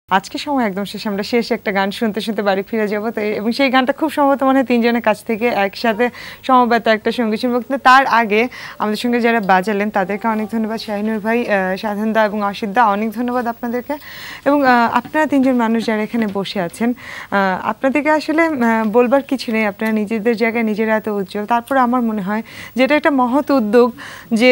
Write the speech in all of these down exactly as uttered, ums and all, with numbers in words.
আজকে সময় একদম শেষ, আমরা শেষ একটা গান শুনতে শুনতে বাড়ি ফিরে যাবো। তো এবং সেই গানটা খুব সম্ভবত মনে হয় তিনজনের কাছ থেকে একসাথে সমবেত একটা সঙ্গীত শুনবো। কিন্তু তার আগে আমাদের সঙ্গে যারা বাজালেন তাদেরকে অনেক ধন্যবাদ, শাহিনুর ভাই, সাধন দা এবং অসিত দা, অনেক ধন্যবাদ আপনাদেরকে। এবং আপনারা তিনজন মানুষ যারা এখানে বসে আছেন, আপনাদেরকে আসলে বলবার কিছু নেই, আপনারা নিজেদের জায়গায় নিজেরা এত উজ্জ্বল। তারপরে আমার মনে হয় যেটা একটা মহৎ উদ্যোগ যে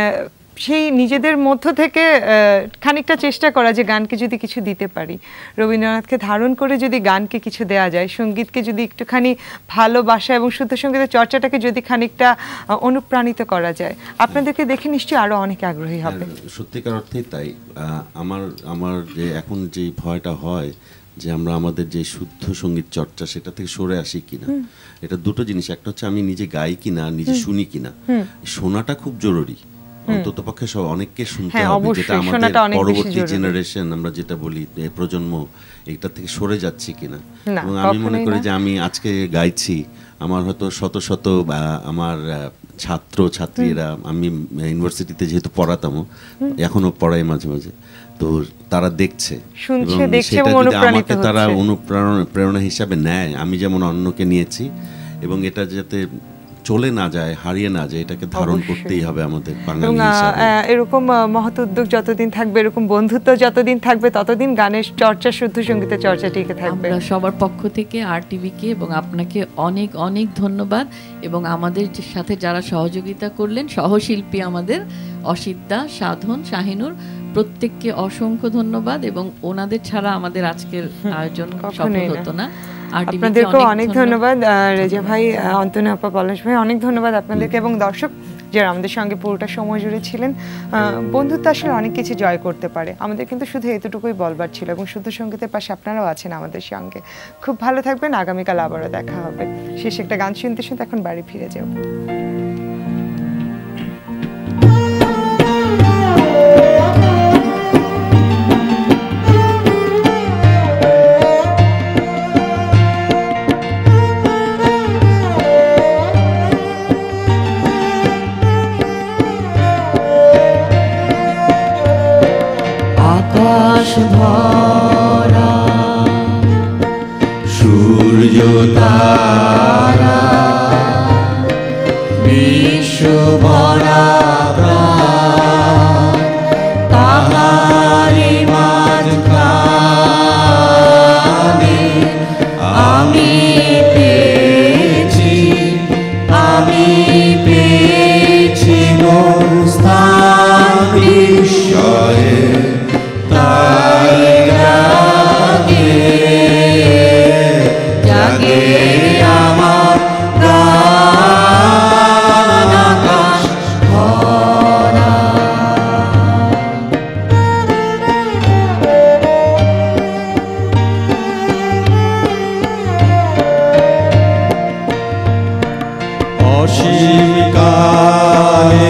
সেই নিজেদের মধ্য থেকে খানিকটা চেষ্টা করা যে গানকে যদি কিছু দিতে পারি, রবীন্দ্রনাথকে ধারণ করে যদি গানকে কিছু দেওয়া যায়, সঙ্গীতকে যদি একটুখানি ভালোবাসা এবং শুদ্ধ সঙ্গীতের চর্চাটাকে যদি খানিকটা অনুপ্রাণিত করা যায়, আপনাদেরকে দেখে নিশ্চয়ই আরও অনেক আগ্রহী হবে। সত্যিকার অর্থেই তাই। আমার আমার যে এখন যে ভয়টা হয় যে আমরা আমাদের যে শুদ্ধ সঙ্গীত চর্চা সেটা থেকে সরে আসি কিনা, এটা দুটো জিনিস। একটা হচ্ছে আমি নিজে গাই কিনা, নিজে শুনি কিনা। শোনাটা খুব জরুরি, অন্তত পক্ষে সব অনেককে শুনতে হবে, যেটা আমাদের পরবর্তী জেনারেশন, আমরা যেটা বলি প্রজন্ম, এটা থেকে সরে যাচ্ছি কিনা। এবং আমি মনে করি যে আমি আজকে গাইছি, আমার হয়তো শত শত আমার ছাত্র ছাত্রীরা, আমি ইউনিভার্সিটিতে যেহেতু পড়াতাম, এখনো পড়াই মাঝে মাঝে, তো তারা দেখছে এবং সেটা যদি আমাকে তারা অনুপ্রেরণা প্রেরণা হিসাবে নেয়, আমি যেমন অন্যকে নিয়েছি, এবং এটা যাতে চলে না যায়, হারিয়ে না যায়, এটাকে ধারণ করতেই হবে আমাদের বাঙালি হিসেবে। এরকম মহৎ উদ্যোগ যতদিন থাকবে, এরকম বন্ধুত্ব যতদিন থাকবে, ততদিন গানের চর্চা, শুদ্ধ সঙ্গীতের চর্চা টিকে থাকবে। আমরা সবার পক্ষ থেকে আর টিভিকে এবং আপনাকে অনেক অনেক ধন্যবাদ, এবং আমাদের সাথে যারা সহযোগিতা করলেন, সহশিল্পী আমাদের অসিত দা, সাধন, শাহিনুর, প্রত্যেককে অসংখ্য ধন্যবাদ। এবং ওনাদের ছাড়া আমাদের আজকের আয়োজন সফল হতো না। আপনাদেরকেও অনেক ধন্যবাদ, রেজা ভাই, অন্তনু আপা, পলাশ ভাই, অনেক ধন্যবাদ আপনাদেরকে। এবং দর্শক যারা আমাদের সঙ্গে পুরোটা সময় জুড়ে ছিলেন, বন্ধুত্ব আসলে অনেক কিছু জয় করতে পারে, আমাদের কিন্তু শুধু এতটুকুই বলবার ছিল। এবং শুদ্ধ সঙ্গীতের পাশে আপনারাও আছেন আমাদের সঙ্গে। খুব ভালো থাকবেন, আগামীকাল আবারও দেখা হবে। শেষ একটা গান শুনতে শুনতে এখন বাড়ি ফিরে যাব। ধরা সূর্য তারা বিশ্ব ভরা তাহারি মাঝখানে আমি পেয়েছি, আমি পেয়েছি মোর স্থান বিস্ময়ে। তাই জাগে জাগে আমার প্রাণ আকাশ ভরা। অসীম কালে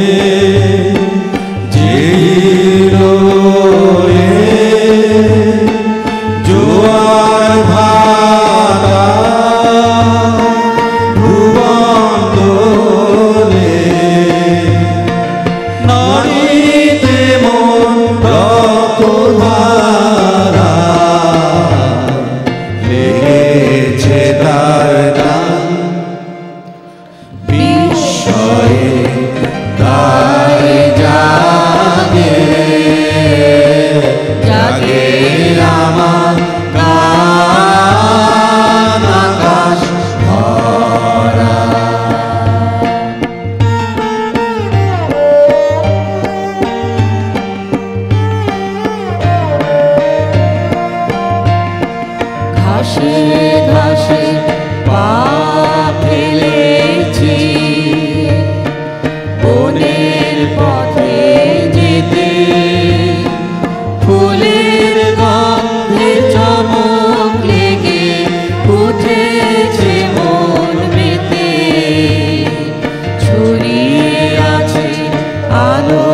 ঘাসে ঘাসে পা ফেলেছি, বনের পথে যেতে ফুলের গন্ধে চমক লেগে উঠেছে মন মেতে, ছড়িয়ে আছে আলো।